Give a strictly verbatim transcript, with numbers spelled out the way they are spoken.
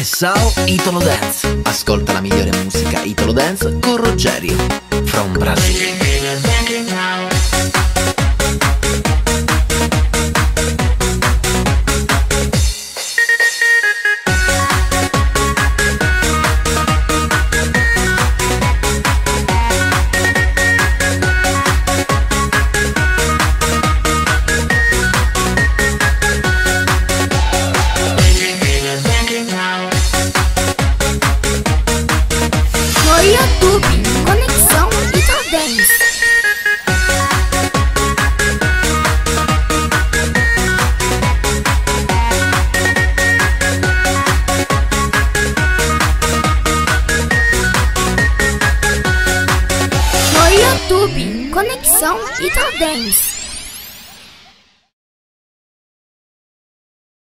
Universal Italo Dance. Ascolta la migliore musica Italo Dance con Rogerio from Brazil. YouTube, Conexão Italo Dance. No YouTube, Conexão Italo Dance.